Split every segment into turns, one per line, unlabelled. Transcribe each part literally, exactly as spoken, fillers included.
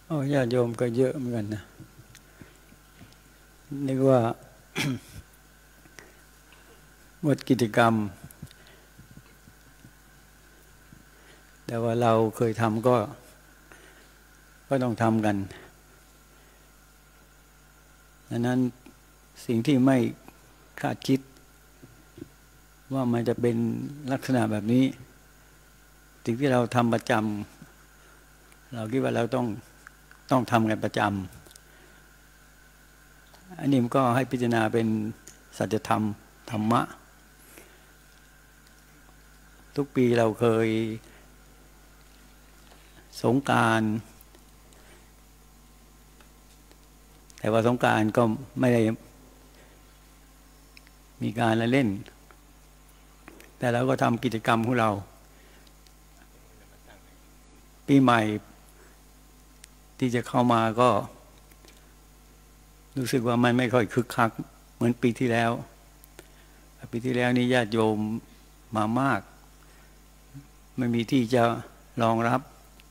อ๋อญาติโยมก็เยอะเหมือนกันนะนึกว่า งดกิจกรรมแต่ว่าเราเคยทำก็ก็ต้องทำกันดังนั้นสิ่งที่ไม่คาดคิดว่ามันจะเป็นลักษณะแบบนี้สิ่งที่เราทำประจำเราคิดว่าเราต้องต้องทำกันประจำอันนี้มันก็ให้พิจารณาเป็นสัจธรรมธรรมะทุกปีเราเคยสงกรานต์แต่ว่าสงกรานต์ก็ไม่ได้มีการละเล่นแต่เราก็ทำกิจกรรมของเราปีใหม่ที่จะเข้ามาก็รู้สึกว่ามันไม่ค่อยคึกคักเหมือนปีที่แล้วปีที่แล้วนี่ญาติโยมมามากไม่มีที่จะรองรับ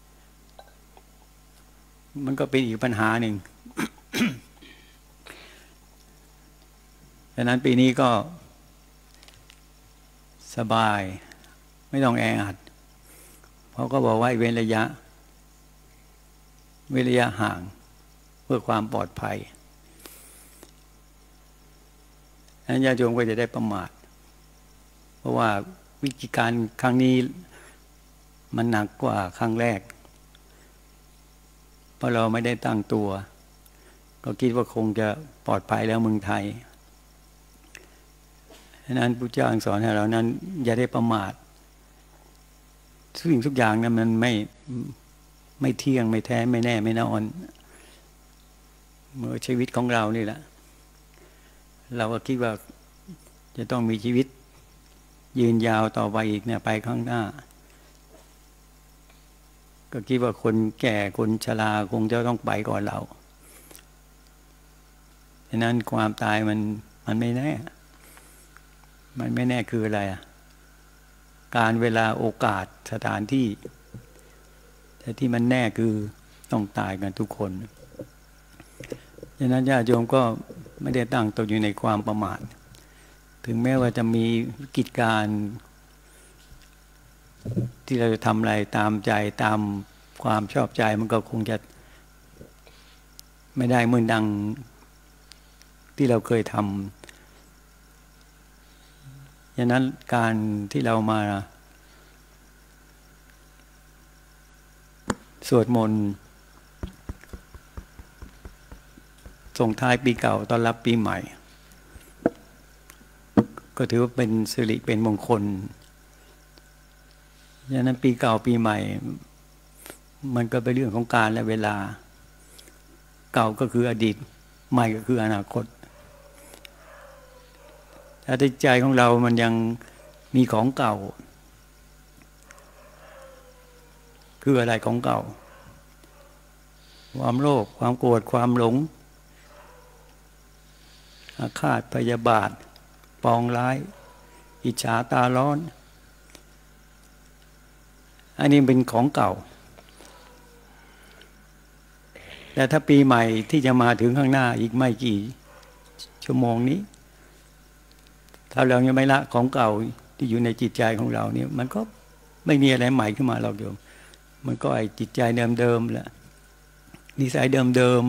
มันก็เป็นอีกปัญหาหนึ่ง ดังนั้นปีนี้ก็สบายไม่ต้องแออัดเพราะก็บอกว่าเว้นระยะเว้นระยะห่างเพื่อความปลอดภัยนั้นญาติโยมก็จะได้ประมาทเพราะว่าวิธีการครั้งนี้มันหนักกว่าครั้งแรกเพราะเราไม่ได้ตั้งตัวก็คิดว่าคงจะปลอดภัยแล้วเมืองไทยฉะนั้นพุทธเจ้าสอนให้เรานั้นอย่าได้ประมาททุกสิ่งทุกอย่างนั้นมันไม่ไม่เที่ยงไม่แท้ไม่แน่ไม่นอนเมื่อชีวิตของเรานี่แหละเราก็คิดว่าจะต้องมีชีวิตยืนยาวต่อไปอีกเนี่ยไปข้างหน้าก็คิดว่าคนแก่คนชราคงจะต้องไปก่อนเราฉะนั้นความตายมันมันไม่แน่มันไม่แน่คืออะไรอ่ะการเวลาโอกาสสถานที่แต่ที่มันแน่คือต้องตายกันทุกคนฉะนั้นญาติโยมก็ไม่ได้ตั้งตนอยู่ในความประมาทถึงแม้ว่าจะมีกิจการที่เราจะทำอะไรตามใจตามความชอบใจมันก็คงจะไม่ได้เหมือนดังที่เราเคยทำฉะนั้นการที่เรามาสวดมนต์ส่งท้ายปีเก่าต้อนรับปีใหม่ก็ถือว่าเป็นสิริเป็นมงคลฉะนั้นปีเก่าปีใหม่มันก็เป็นเรื่องของการและเวลาเก่าก็คืออดีตใหม่ก็คืออนาคตถ้าใจของเรามันยังมีของเก่าคืออะไรของเก่าความโลภความโกรธความหลงอาฆาตพยาบาทปองร้ายอิจฉาตาร้อนอันนี้เป็นของเก่าแต่ถ้าปีใหม่ที่จะมาถึงข้างหน้าอีกไม่กี่ชั่วโมงนี้ถ้าเรายังไม่ละของเก่าที่อยู่ในจิตใจของเราเนี่ยมันก็ไม่มีอะไรใหม่ขึ้นมาหรอกโยมมันก็ไอ้จิตใจเดิมๆแหละนิสัยเดิม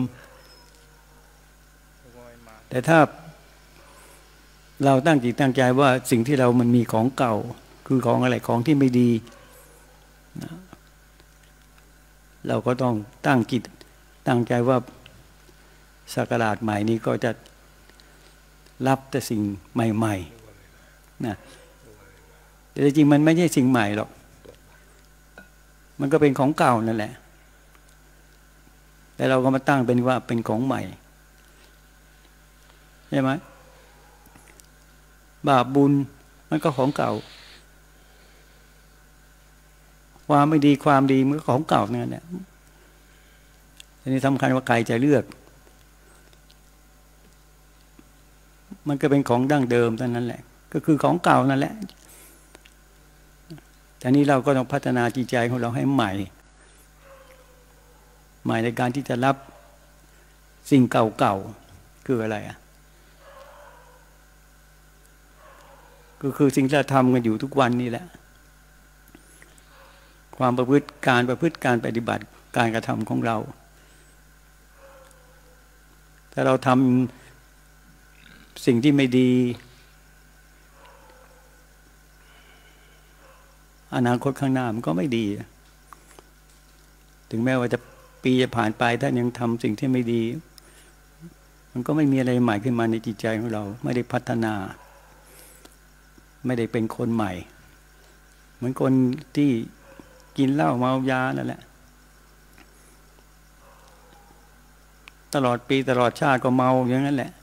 ๆแต่ถ้าเราตั้งจิตตั้งใจว่าสิ่งที่เรามันมีของเก่าคือของอะไรของที่ไม่ดีเราก็ต้องตั้งจิตตั้งใจว่าศักราชใหม่นี้ก็จะรับแต่สิ่งใหม่ๆนะแต่จริงมันไม่ใช่สิ่งใหม่หรอกมันก็เป็นของเก่านั่นแหละแต่เราก็มาตั้งเป็นว่าเป็นของใหม่ใช่ไหมบาปบุญมันก็ของเก่าความไม่ดีความดีมันก็ของเก่านั่นแหละทีนี้สำคัญว่าใครจะเลือกมันก็เป็นของดั้งเดิมเท่านั้นแหละก็คือของเก่านั่นแหละแต่นี้เราก็ต้องพัฒนาจิตใจของเราให้ใหม่หมายในการที่จะรับสิ่งเก่าๆคืออะไรอ่ะก็คือสิ่งที่เราทำกันอยู่ทุกวันนี่แหละความประพฤติการประพฤติการปฏิบัติการกระทำของเราถ้าเราทำสิ่งที่ไม่ดีอนาคตข้างหน้ามันก็ไม่ดีถึงแม้ว่าจะปีจะผ่านไปถ้ายังทำสิ่งที่ไม่ดีมันก็ไม่มีอะไรใหม่ขึ้นมาในจิตใจของเราไม่ได้พัฒนาไม่ได้เป็นคนใหม่เหมือนคนที่กินเหล้าเมายานั่นแหละตลอดปีตลอดชาติก็เมาอย่างนั้นแหละ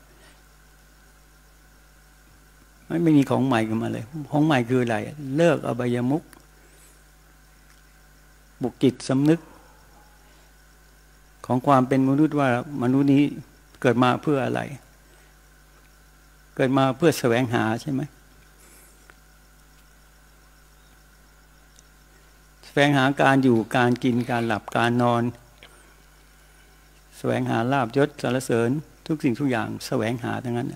ไม่ไม่มีของใหม่ขึ้นมาเลยของใหม่คืออะไรเลิกอบายมุขบุกจิตสำนึกของความเป็นมนุษย์ว่ามนุษย์นี้เกิดมาเพื่ออะไรเกิดมาเพื่อแสวงหาใช่ไหมแสวงหาการอยู่การกินการหลับการนอนแสวงหาลาภยศสรรเสริญทุกสิ่งทุกอย่างแสวงหาทั้งนั้น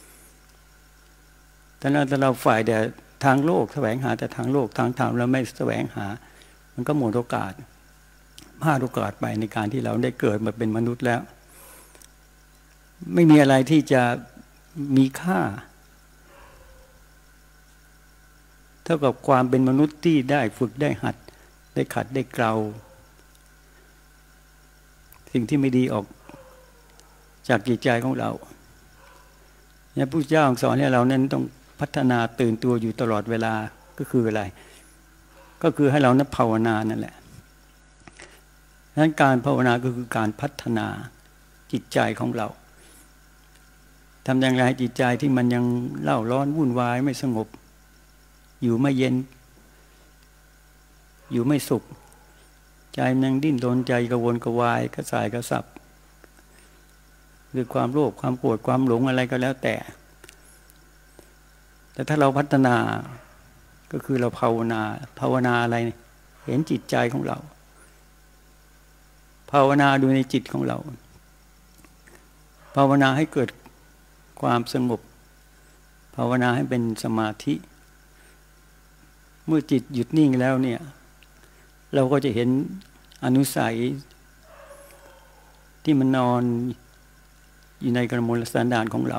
แต่นั้นถ้าเราฝ่ายแต่ทางโลกแสวงหาแต่ทางโลกทางธรรมเราไม่แสวงหามันก็หมดโอกาสพลาดโอกาสไปในการที่เราได้เกิดมาเป็นมนุษย์แล้วไม่มีอะไรที่จะมีค่าเท่ากับความเป็นมนุษย์ที่ได้ฝึกได้หัดได้ขัดได้เกลาสิ่งที่ไม่ดีออกจากจิตใจของเราเนี่ยพระพุทธเจ้าสอนให้เรานั้นต้องพัฒนาตื่นตัวอยู่ตลอดเวลาก็คืออะไรก็คือให้เรานั้นภาวนานั่นแหละดังนั้นการภาวนาก็คือการพัฒนาจิตใจของเราทำอย่างไรให้จิตใจที่มันยังเล่าร้อนวุ่นวายไม่สงบอยู่ไม่เย็นอยู่ไม่สุขใจมันยังดิ้นรนใจกระวนกระวายกระส่ายกระสับด้วยความโลภความโกรธความหลงอะไรก็แล้วแต่แต่ถ้าเราพัฒนาก็คือเราภาวนาภาวนาอะไรเห็นจิตใจของเราภาวนาดูในจิตของเราภาวนาให้เกิดความสงบภาวนาให้เป็นสมาธิเมื่อจิตหยุดนิ่งแล้วเนี่ยเราก็จะเห็นอนุสัยที่มันนอนอยู่ในกระมวลสันดานของเรา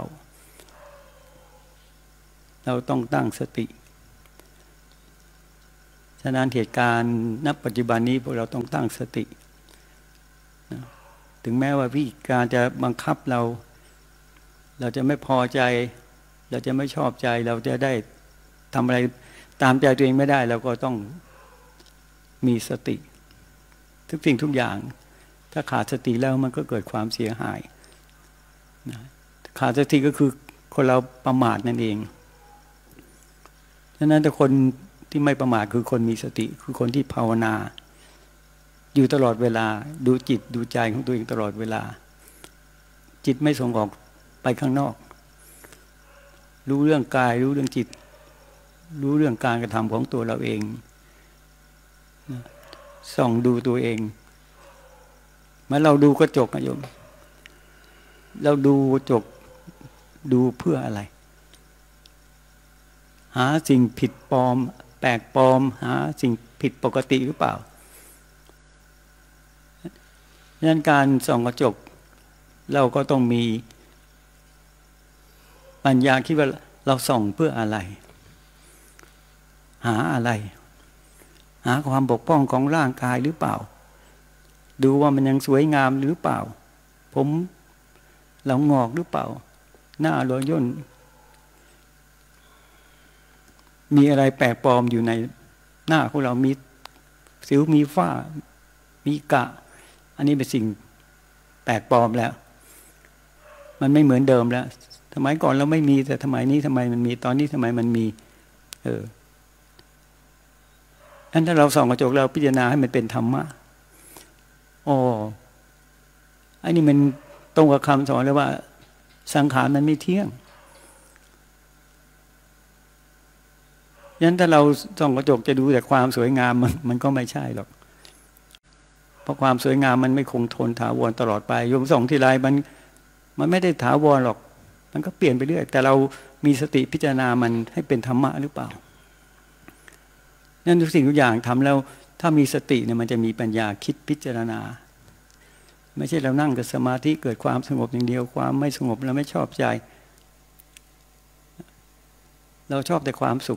เราต้องตั้งสติฉะนั้นเหตุการณ์ณปัจจุบันนี้พวกเราต้องตั้งสติถึงแม้ว่าวิธีการจะบังคับเราเราจะไม่พอใจเราจะไม่ชอบใจเราจะได้ทำอะไรตามใจตัวเองไม่ได้เราก็ต้องมีสติทุกสิ่งทุกอย่างถ้าขาดสติแล้วมันก็เกิดความเสียหายขาดสติก็คือคนเราประมาทนั่นเองฉะนั้นแต่คนที่ไม่ประมาทคือคนมีสติคือคนที่ภาวนาอยู่ตลอดเวลาดูจิตดูใจของตัวเองตลอดเวลาจิตไม่ส่งออกไปข้างนอกรู้เรื่องกายรู้เรื่องจิตรู้เรื่องการกระทำของตัวเราเองส่องดูตัวเองเมื่อเราดูกระจกนะโยมเราดูกระจกดูเพื่ออะไรหาสิ่งผิดปลอมแปลกปลอมหาสิ่งผิดปกติหรือเปล่าดังนั้นการส่องกระจกเราก็ต้องมีปัญญาคิดว่าเราส่องเพื่ออะไรหาอะไรหาความบกพร่องของร่างกายหรือเปล่าดูว่ามันยังสวยงามหรือเปล่าผมเรางอกหรือเปล่าหน้ารอยย่นมีอะไรแปลกปลอมอยู่ในหน้าของเรามีสิวมีฝ้ามีกะอันนี้เป็นสิ่งแปลกปลอมแล้วมันไม่เหมือนเดิมแล้วสมัยก่อนเราไม่มีแต่สมัยนี้ทำไมมันมีตอนนี้ทำไมมันมีเอออันถ้าเราส่องกระจกเราพิจารณาให้มันเป็นธรรมะอ๋ออันนี้มันตรงกับคำสอนเลยว่าสังขารมันไม่เที่ยงฉะนั้นถ้าเราส่องกระจกจะดูแต่ความสวยงามมันมันก็ไม่ใช่หรอกเพราะความสวยงามมันไม่คงทนถาวรตลอดไปโยมส่องทีไรมันมันไม่ได้ถาวรหรอกมันก็เปลี่ยนไปเรื่อยแต่เรามีสติพิจารณามันให้เป็นธรรมะหรือเปล่านั่นทุกสิ่งทุกอย่างทำแล้วถ้ามีสติเนี่ยมันจะมีปัญญาคิดพิจารณาไม่ใช่เรานั่งกับสมาธิเกิดความสงบอย่างเดียวความไม่สงบเราไม่ชอบใจเราชอบแต่ความสุข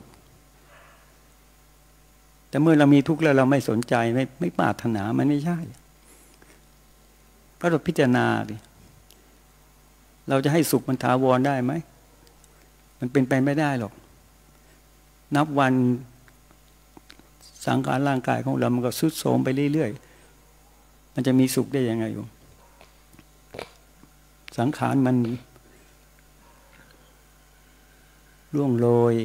แต่เมื่อเรามีทุกข์แล้วเราไม่สนใจไม่ไม่ปรารถนามันไม่ใช่ก็เราพิจารณาดิเราจะให้สุขมันถาวรได้ไหมมันเป็นไปไม่ได้หรอกนับวันสังขารร่างกายของเรามันก็ทรุดโทรมไปเรื่อยๆมันจะมีสุขได้ยังไงอยู่สังขารมันร่วงโรย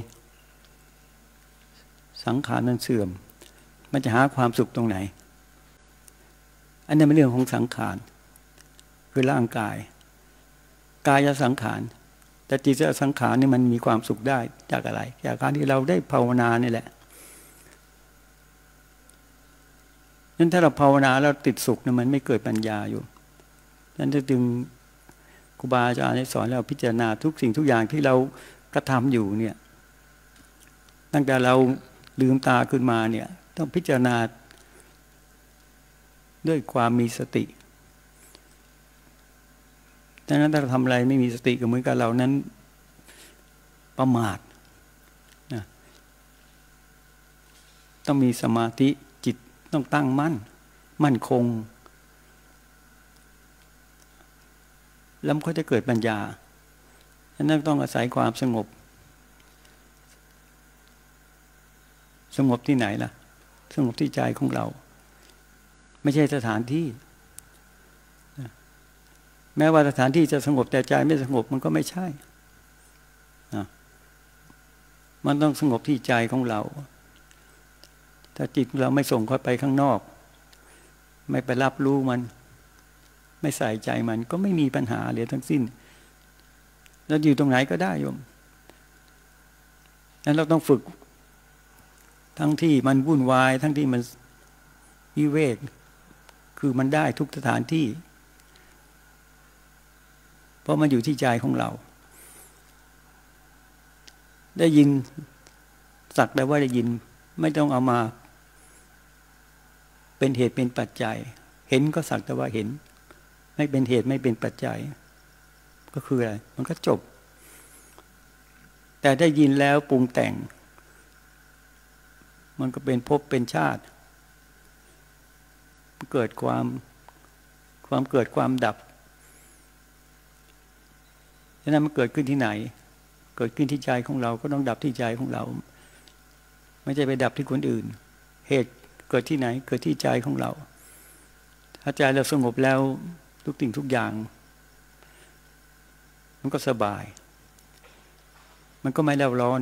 สังขารมันเสื่อมมันจะหาความสุขตรงไหนอันนี้เป็นเรื่องของสังขารคือร่างกายกายสังขารแต่จิตสังขารนี่มันมีความสุขได้จากอะไรจากการที่เราได้ภาวนานี่แหละนั้นถ้าเราภาวนาแล้วติดสุขเนี่ยมันไม่เกิดปัญญาอยู่นั้นจึงครูบาอาจารย์สอนเราพิจารณาทุกสิ่งทุกอย่างที่เรากระทำอยู่เนี่ยตั้งแต่เราลืมตาขึ้นมาเนี่ยต้องพิจารณาด้วยความมีสติดังนั้นถ้าเราทำอะไรไม่มีสติก็เหมือนกับเรานั้นประมาทนะต้องมีสมาธิจิตต้องตั้งมั่นมั่นคงแล้วมันก็จะเกิดปัญญาดังนั้นต้องอาศัยความสงบสงบที่ไหนล่ะสงบที่ใจของเราไม่ใช่สถานที่แม้ว่าสถานที่จะสงบแต่ใจไม่สงบมันก็ไม่ใช่มันต้องสงบที่ใจของเราถ้าจิตเราไม่ส่งเข้าไปข้างนอกไม่ไปรับรู้มันไม่ใส่ใจมันก็ไม่มีปัญหาเลยทั้งสิ้นแล้วอยู่ตรงไหนก็ได้โยมนั้นเราต้องฝึกทั้งที่มันวุ่นวายทั้งที่มันวิเวกคือมันได้ทุกสถานที่เพราะมันอยู่ที่ใจของเราได้ยินสักแต่ว่าได้ยินไม่ต้องเอามาเป็นเหตุเป็นปัจจัยเห็นก็สักแต่ว่าเห็นไม่เป็นเหตุไม่เป็นปัจจัยก็คืออะไรมันก็จบแต่ได้ยินแล้วปรุงแต่งมันก็เป็นภพเป็นชาติเกิดความความเกิดความดับฉะนั้นมันเกิดขึ้นที่ไหนเกิดขึ้นที่ใจของเราก็ต้องดับที่ใจของเราไม่ใช่ไปดับที่คนอื่นเหตุเกิดที่ไหนเกิดที่ใจของเราถ้าใจเราสงบแล้วทุกสิ่งทุกอย่างมันก็สบายมันก็ไม่เร่าร้อน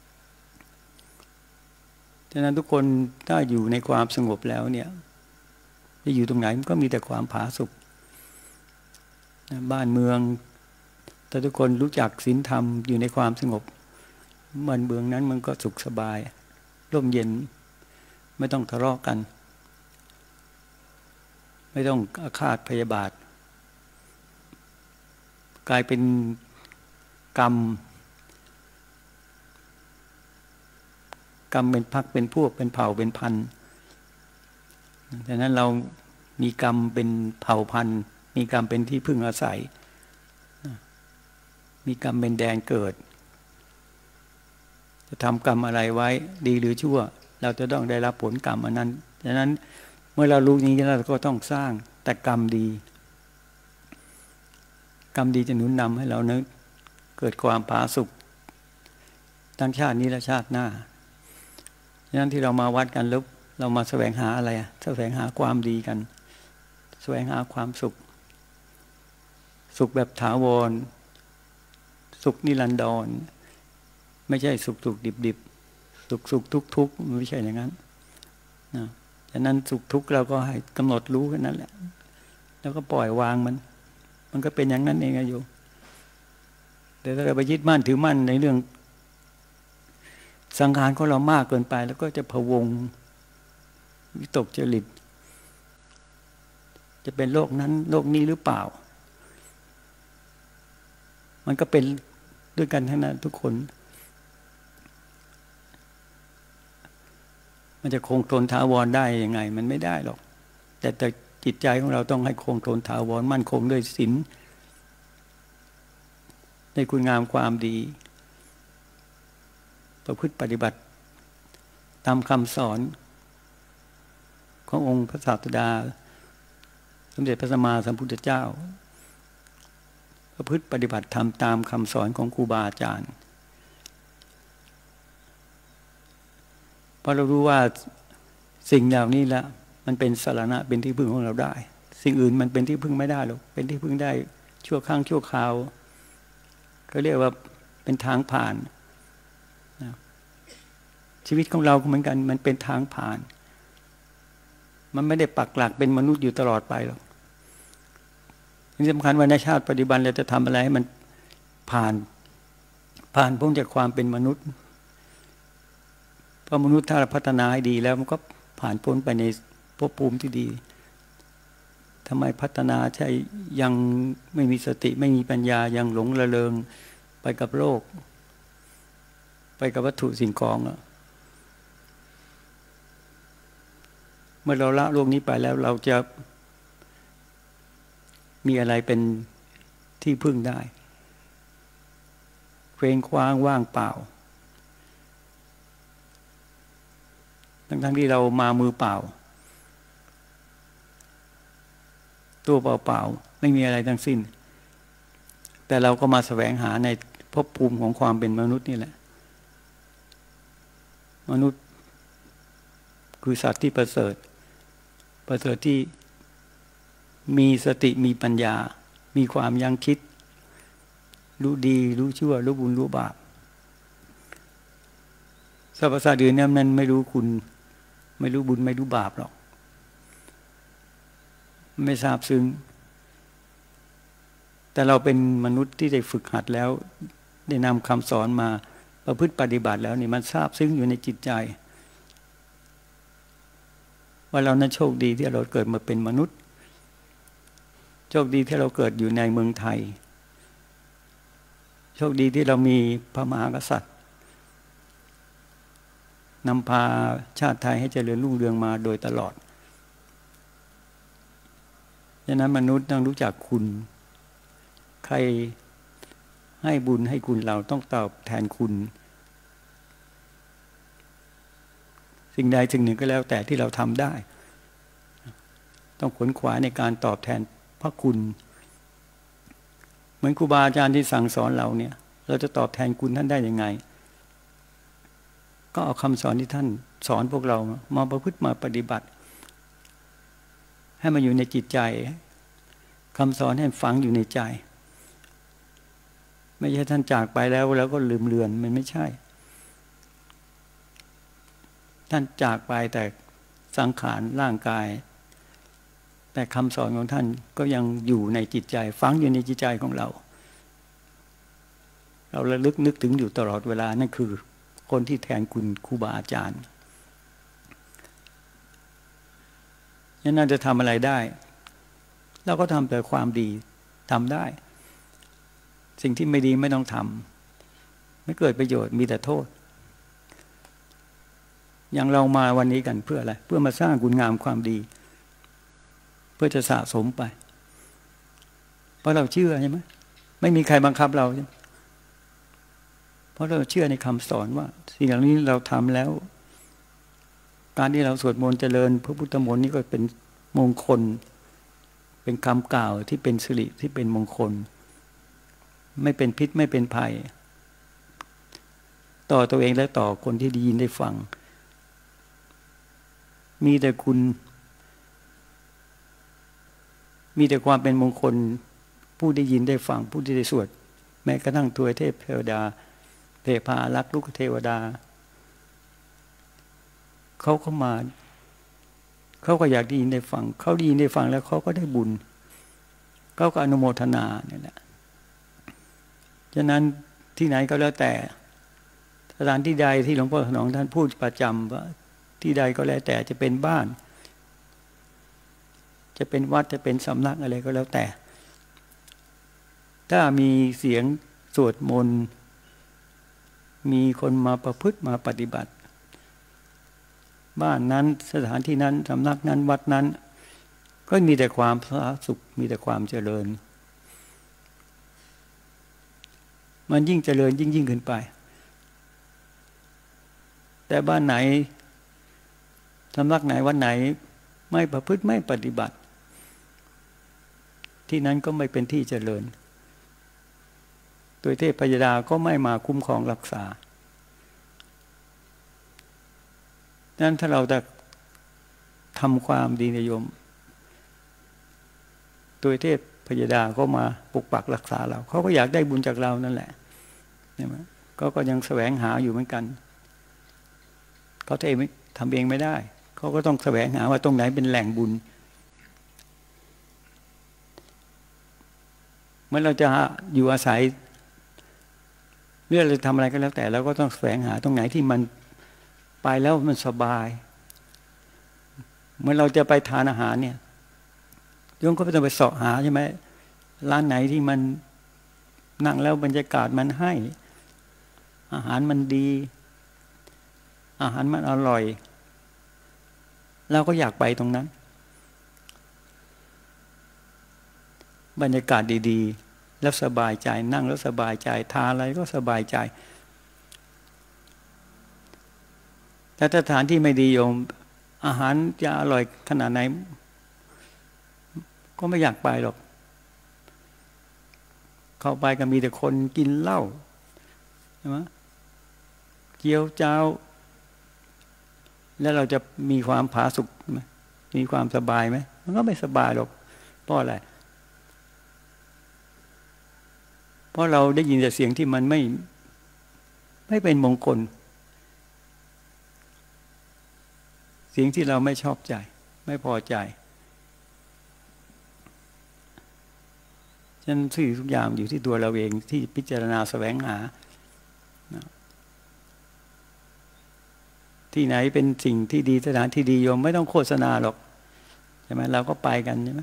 ฉะนั้นทุกคนถ้าอยู่ในความสงบแล้วเนี่ยจะอยู่ตรงไหนมันก็มีแต่ความผาสุกบ้านเมืองถ้าทุกคนรู้จักศีลธรรมอยู่ในความสงบมันเมืองนั้นมันก็สุขสบายร่มเย็นไม่ต้องทะเลาะกันไม่ต้องอาฆาตพยาบาทกลายเป็นกรรมกรรมเป็นพรรคเป็นพวกเป็นเผ่าเป็นพันดังนั้นเรามีกรรมเป็นเผ่าพันธุ์มีกรรมเป็นที่พึ่งอาศัยมีกรรมเป็นแดนเกิดจะทำกรรมอะไรไว้ดีหรือชั่วเราจะต้องได้รับผลกรรมอันนั้นดังนั้นเมื่อเรารู้นี้เราก็ต้องสร้างแต่กรรมดีกรรมดีจะหนุนนำให้เรานั้นเกิดความผาสุกทั้งชาตินี้และชาติหน้าฉะนั้นที่เรามาวัดกันแล้วเรามาแสวงหาอะไรอะแสวงหาความดีกันแสวงหาความสุขสุขแบบถาวรสุขนิรันดรไม่ใช่สุขสุขดิบดิบสุขสุขทุกทุกไม่ใช่อย่างนั้นนะฉะนั้นสุขทุกเราก็ให้กำหนดรู้แค่นั้นแหละแล้วก็ปล่อยวางมันมันก็เป็นอย่างนั้นเองอยู่แต่ถ้าเราไปยึดมั่นถือมั่นในเรื่องสังขารของเรามากเกินไปแล้วก็จะพะวงวิตกจริตจะเป็นโรคนั้นโรคนี้หรือเปล่ามันก็เป็นด้วยกันทั้งนั้นทุกคนมันจะคงทนถาวรได้ยังไงมันไม่ได้หรอกแต่แต่จิตใจของเราต้องให้คงทนถาวรมั่นคงด้วยศีลในคุณงามความดีประพฤติปฏิบัติตามคำสอนขององค์พระศาสดาสมเด็จพระสัมมาสัมพุทธเจ้าประพฤติปฏิบัติธรรมตามคำสอนของครูบาอาจารย์เพราะเรารู้ว่าสิ่งเหล่านี้ละมันเป็นสรณะเป็นที่พึ่งของเราได้สิ่งอื่นมันเป็นที่พึ่งไม่ได้หรอกเป็นที่พึ่งได้ชั่วครั้งชั่วคราวก็เรียกว่าเป็นทางผ่านชีวิตของเราเหมือนกันมันเป็นทางผ่านมันไม่ได้ปักหลักเป็นมนุษย์อยู่ตลอดไปหรอกที่สำคัญว่าในชาติปัจจุบันเราจะทำอะไรให้มันผ่านผ่านพ้นจากความเป็นมนุษย์เพราะมนุษย์ถ้าพัฒนาให้ดีแล้วมันก็ผ่านพ้นไปในภพภูมิที่ดีทำไมพัฒนาใช่ยังไม่มีสติไม่มีปัญญายังหลงระเริงไปกับโลกไปกับวัตถุสิ่งของอะเมื่อเราละโลกนี้ไปแล้วเราจะมีอะไรเป็นที่พึ่งได้เคว้งคว้างว่างเปล่าทั้งทั้งที่เรามามือเปล่าตัวเปล่าๆไม่มีอะไรทั้งสิ้นแต่เราก็มาแสวงหาในภพภูมิของความเป็นมนุษย์นี่แหละมนุษย์คือสัตว์ที่ประเสริฐประเสริฐที่มีสติมีปัญญามีความยั้งคิดรู้ดีรู้ชั่วรู้บุญรู้บาปสรรพสัตว์อื่นเนี่ยมันไม่รู้คุณไม่รู้บุญไม่รู้บาปหรอกไม่ทราบซึ้งแต่เราเป็นมนุษย์ที่ได้ฝึกหัดแล้วได้นำคำสอนมาประพฤติปฏิบัติแล้วนี่มันทราบซึ้งอยู่ในจิตใจว่าเรานั้นโชคดีที่เราเกิดมาเป็นมนุษย์โชคดีที่เราเกิดอยู่ในเมืองไทยโชคดีที่เรามีพระมหากษัตริย์นำพาชาติไทยให้เจริญรุ่งเรืองมาโดยตลอดดังนั้นมนุษย์ต้องรู้จักคุณใครให้บุญให้คุณเราต้องตอบแทนคุณสิ่งใดสิ่งหนึ่งก็แล้วแต่ที่เราทำได้ต้องขวนขวายในการตอบแทนพระคุณเหมือนครูบาอาจารย์ที่สั่งสอนเราเนี่ยเราจะตอบแทนคุณท่านได้ยังไงก็เอาคำสอนที่ท่านสอนพวกเรามาประพฤติมาปฏิบัติให้มันอยู่ในจิตใจคำสอนให้ฝังอยู่ในใจไม่ใช่ท่านจากไปแล้วแล้วก็ลืมเลือนมันไม่ใช่ท่านจากไปแต่สังขารร่างกายแต่คำสอนของท่านก็ยังอยู่ในจิตใจฝังอยู่ในจิตใจของเราเราระลึกนึกถึงอยู่ตลอดเวลานั่นคือคนที่แทนคุณครูบาอาจารย์นั่นน่าจะทำอะไรได้เราก็ทำแต่ความดีทำได้สิ่งที่ไม่ดีไม่ต้องทำไม่เกิดประโยชน์มีแต่โทษอย่างเรามาวันนี้กันเพื่ออะไรเพื่อมาสร้างคุณงามความดีเพื่อจะสะสมไปเพราะเราเชื่อใช่ไหมไม่มีใครบังคับเราใช่ไหมเพราะเราเชื่อในคำสอนว่าสิ่งเหล่านี้เราทำแล้วการที่เราสวดมนต์เจริญพระพุทธมนต์นี่ก็เป็นมงคลเป็นคำกล่าวที่เป็นสิริที่เป็นมงคลไม่เป็นพิษไม่เป็นภัยต่อตัวเองและต่อคนที่ได้ยินได้ฟังมีแต่คุณมีแต่ความเป็นมงคลผู้ได้ยินได้ฟังผู้ที่ได้สวดแม้กระทั่งตัวเทพเทวดาเทพารักษ์ลูกเทวดาเขาเข้ามาเขาก็อยากได้ยินได้ฟังเขาได้ยินได้ฟังแล้วเขาก็ได้บุญเขาก็อนุโมทนาเนี่ยแหละฉะนั้นที่ไหนก็แล้วแต่สถานที่ใดที่หลวงพ่อถนอมท่านพูดประจำว่าที่ใดก็แล้วแต่จะเป็นบ้านจะเป็นวัดจะเป็นสำนักอะไรก็แล้วแต่ถ้ามีเสียงสวดมนต์มีคนมาประพฤติมาปฏิบัติบ้านนั้นสถานที่นั้นสำนักนั้นวัดนั้นก็มีแต่ความสุขมีแต่ความเจริญมันยิ่งเจริญยิ่งยิ่งขึ้นไปแต่บ้านไหนสำนักไหนวัดไหนไม่ประพฤติไม่ปฏิบัติที่นั้นก็ไม่เป็นที่เจริญโดยเทพยดาก็ไม่มาคุ้มครองรักษาดังนั้นถ้าเราจะทำความดีในโยมโดยเทพพยดาก็มาปกปักรักษาเราเขาก็อยากได้บุญจากเรานั่นแหละใช่ไหมก็ก็ยังแสวงหาอยู่เหมือนกันเขาเองทำเองไม่ได้เขาก็ต้องแสวงหาว่าตรงไหนเป็นแหล่งบุญเมื่อเราจะอยู่อาศัยเรื่องเราทำอะไรก็แล้วแต่เราก็ต้องแสวงหาตรงไหนที่มันไปแล้วมันสบายเมื่อเราจะไปทานอาหารเนี่ยโยมก็ไม่ต้องไปเสาะหาใช่ไหมร้านไหนที่มันนั่งแล้วบรรยากาศมันให้อาหารมันดีอาหารมันอร่อยเราก็อยากไปตรงนั้นบรรยากาศดีๆแล้วสบายใจนั่งแล้วสบายใจทานอะไรก็สบายใจแต่ถ้าสถานที่ไม่ดีโยมอาหารจะอร่อยขนาดไหนก็ไม่อยากไปหรอกเข้าไปก็มีแต่คนกินเหล้าใช่ไหมเจียวเจ้าแล้วเราจะมีความผาสุกไหมมีความสบายไหมมันก็ไม่สบายหรอกเพราะอะไรเพราะเราได้ยินแต่เสียงที่มันไม่ไม่เป็นมงคลเสียงที่เราไม่ชอบใจไม่พอใจฉะนั้นทุกอย่างอยู่ที่ตัวเราเองที่พิจารณาแสวงหาที่ไหนเป็นสิ่งที่ดีสถานที่ดีโยมไม่ต้องโฆษณาหรอกใช่ไหมเราก็ไปกันใช่ไหม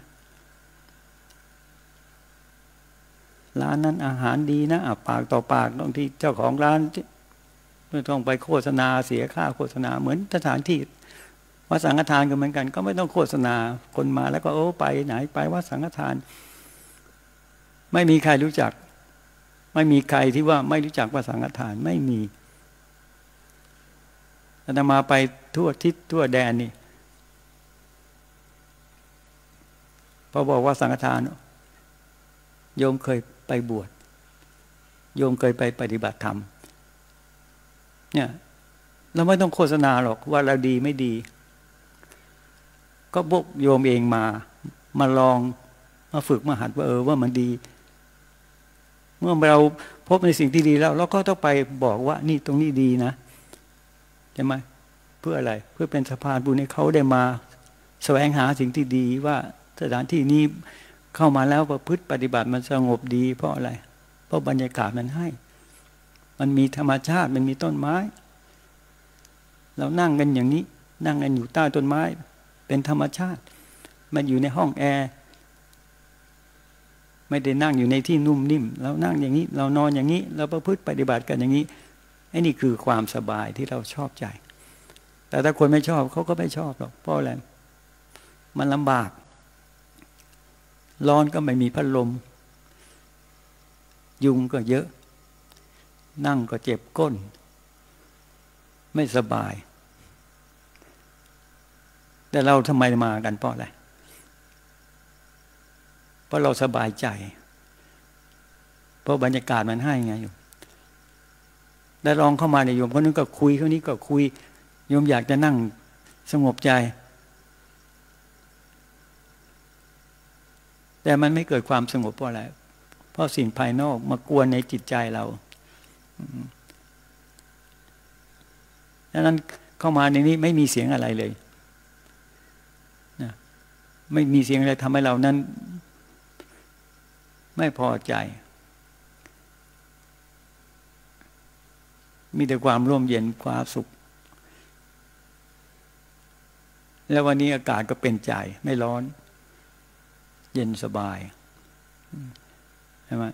ร้านนั้นอาหารดีนะปากต่อปากบางทีเจ้าของร้านไม่ต้องไปโฆษณาเสียค่าโฆษณาเหมือนสถานที่วัดสังฆทานก็เหมือนกันก็ไม่ต้องโฆษณาคนมาแล้วก็โอ้ไปไหนไปวัดสังฆทานไม่มีใครรู้จักไม่มีใครที่ว่าไม่รู้จักวัดสังฆทานไม่มีอาตมาไปทั่วทิศทั่วแดนนี่พอบอกว่าสังฆทานโยมเคยไปบวชโยมเคยไปปฏิบัติธรรมเนี่ยเราไม่ต้องโฆษณาหรอกว่าเราดีไม่ดีก็พวกโยมเองมามาลองมาฝึกมาหัดว่าเออว่ามันดีเมื่อเราพบในสิ่งที่ดีแล้วเราก็ต้องไปบอกว่านี่ตรงนี้ดีนะใช่ไหมเพื่ออะไรเพื่อเป็นสะพานบุญให้เขาได้มาแสวงหาสิ่งที่ดีว่าสถานที่นี้เข้ามาแล้วประพฤติปฏิบัติมันสงบดีเพราะอะไรเพราะบรรยากาศมันให้มันมีธรรมชาติมันมีต้นไม้เรานั่งกันอย่างนี้นั่งกันอยู่ใต้ต้นไม้เป็นธรรมชาติมันอยู่ในห้องแอร์ไม่ได้นั่งอยู่ในที่นุ่มนิ่มเรานั่งอย่างนี้เรานอนอย่างนี้เราประพฤติปฏิบัติกันอย่างนี้ไอ้นี่คือความสบายที่เราชอบใจแต่ถ้าคนไม่ชอบเขาก็ไม่ชอบหรอกเพราะอะไรมันลำบากร้อนก็ไม่มีพัดลมยุงก็เยอะนั่งก็เจ็บก้นไม่สบายแต่เราทำไมมากันเพราะอะไรเพราะเราสบายใจเพราะบรรยากาศมันให้ไงอยู่ได้ลองเข้ามาในโยมคนนึงก็คุยคนนี้ก็คุยโยมอยากจะนั่งสงบใจแต่มันไม่เกิดความสงบเพราะอะไรเพราะสิ่งภายนอกมากวนในจิตใจเราดังนั้นเข้ามาในนี้ไม่มีเสียงอะไรเลยนะไม่มีเสียงอะไรทำให้เรานั้นไม่พอใจมีแต่ความร่มเย็นความสุขแล้ววันนี้อากาศก็เป็นใจไม่ร้อนเย็นสบายใช่ไหม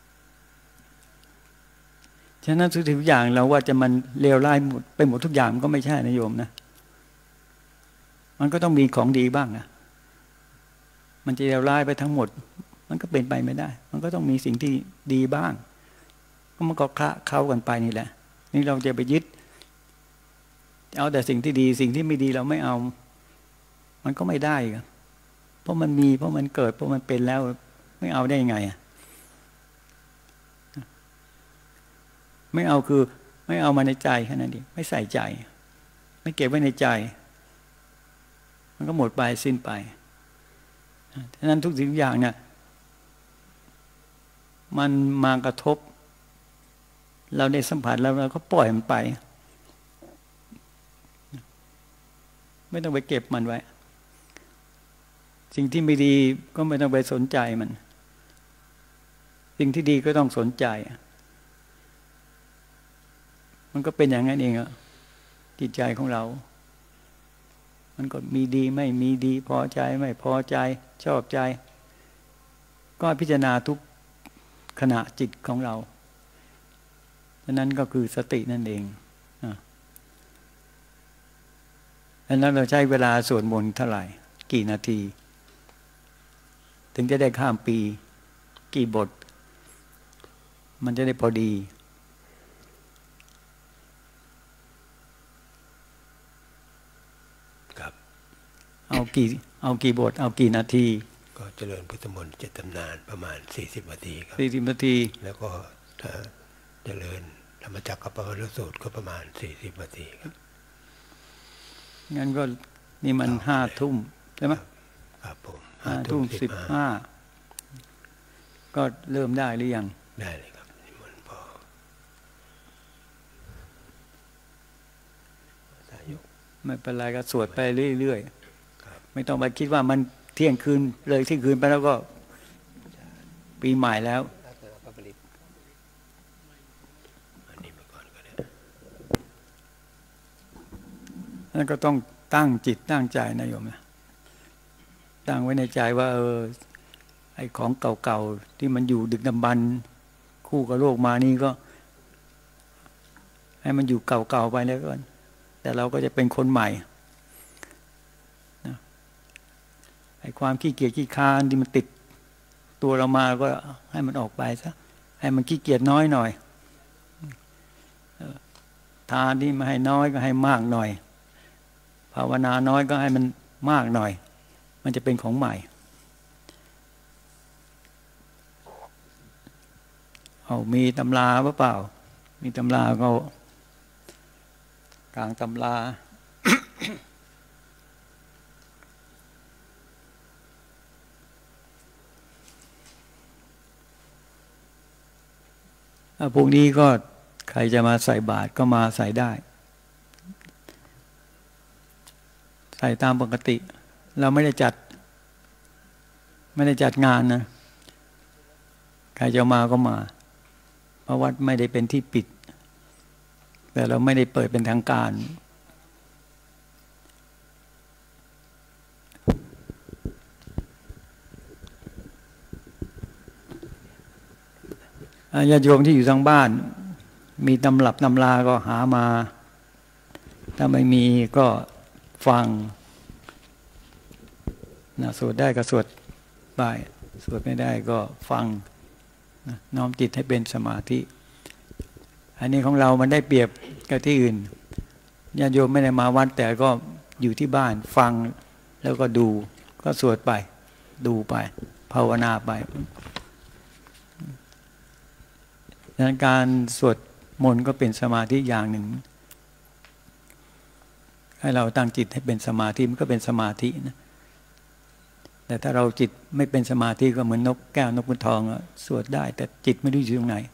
ฉะนั้นทุกอย่างเราว่าจะมันเลวร้ายหมดไปหมดทุกอย่างมันก็ไม่ใช่นะโยมนะมันก็ต้องมีของดีบ้างนะมันจะเลวร้ายไปทั้งหมดมันก็เป็นไปไม่ได้มันก็ต้องมีสิ่งที่ดีบ้างก็มันก็คละเข้ากันไปนี่แหละนี่เราจะไปยึดเอาแต่สิ่งที่ดีสิ่งที่ไม่ดีเราไม่เอามันก็ไม่ได้ครับเพราะมันมีเพราะมันเกิดเพราะมันเป็นแล้วไม่เอาได้ยังไงอ่ะไม่เอาคือไม่เอามาในใจแค่นั้นเองไม่ใส่ใจไม่เก็บไว้ในใจมันก็หมดไปสิ้นไปฉะนั้นทุกสิ่งอย่างเนี่ยมันมากระทบเราได้สัมผัสแล้วเราก็ปล่อยมันไปไม่ต้องไปเก็บมันไว้สิ่งที่ไม่ดีก็ไม่ต้องไปสนใจมันสิ่งที่ดีก็ต้องสนใจมันก็เป็นอย่างนั้นเองอะจิตใจของเรามันก็มีดีไม่มีดีพอใจไม่พอใจชอบใจก็พิจารณาทุกขณะจิตของเราดังนั้นก็คือสตินั่นเองดังนั้นเราใช้เวลาสวดมนต์เท่าไหร่กี่นาทีถึงจะได้ข้ามปีกี่บทมันจะได้พอดี
ครับ
เอากี่เอากี่บทเอากี่นาที
ก็เจริญพุทธมนต์เจ็ดตำนานประมาณสี่สิบนาทีครับ
สี่สิบนาที
แล้วก็ถ้าเจริญธรรมจักรกับปวัตตสูตรก็ประมาณสี่สิบนาทีครับ
งั้นก็นี่มันห้าทุ่มใช่ไหม
ครับผม
ห้าทุ่มสิบห้าก็เริ่มได้หรือยัง
ได้เลยครับนิมนต์พอ
ไม่เป็นไรก็สวดไปเรื่อยๆไม่ต้องไปคิดว่ามันเที่ยงคืนเลยเที่ยงคืนไปแล้วก็ปีใหม่แล้วนั่นก็ต้องตั้งจิตตั้งใจนะโยมนะตั้งไว้ในใจว่าเออไอ้ของเก่าๆที่มันอยู่ดึกดำบรรพ์คู่กับโลกมานี่ก็ให้มันอยู่เก่าๆไปแล้วกันแต่เราก็จะเป็นคนใหม่นะไอ้ความขี้เกียจขี้คร้านที่มันติดตัวเรามาก็ให้มันออกไปซะให้มันขี้เกียจน้อยหน่อยทานที่ไม่ให้น้อยก็ให้มากหน่อยภาวนาน้อยก็ให้มันมากหน่อยมันจะเป็นของใหม่เอามีตำราหรือเปล่ามีตำราก็กลางตำรา พวกนี้ก็ใครจะมาใส่บาตรก็มาใส่ได้ใส่ตามปกติเราไม่ได้จัดไม่ได้จัดงานนะใครจะมาก็มาเพราะวัดไม่ได้เป็นที่ปิดแต่เราไม่ได้เปิดเป็นทางการญาติโยมที่อยู่ทางบ้านมีตำรับตำราก็หามาถ้าไม่มีก็ฟังนะสวดได้ก็สวดไปสวดไม่ได้ก็ฟังนะน้อมจิตให้เป็นสมาธิอันนี้ของเรามันได้เปรียบกับที่อื่นญาติโยมไม่ได้มาวัดแต่ก็อยู่ที่บ้านฟังแล้วก็ดูก็สวดไปดูไปภาวนาไปดังนั้นการสวดมนต์ก็เป็นสมาธิอย่างหนึ่งให้เราตั้งจิตให้เป็นสมาธิมันก็เป็นสมาธินะแต่ถ้าเราจิตไม่เป็นสมาธิก็เหมือนนกแก้วนกขุนทองสวดได้แต่จิตไม่รู้อยู่ตรงไหน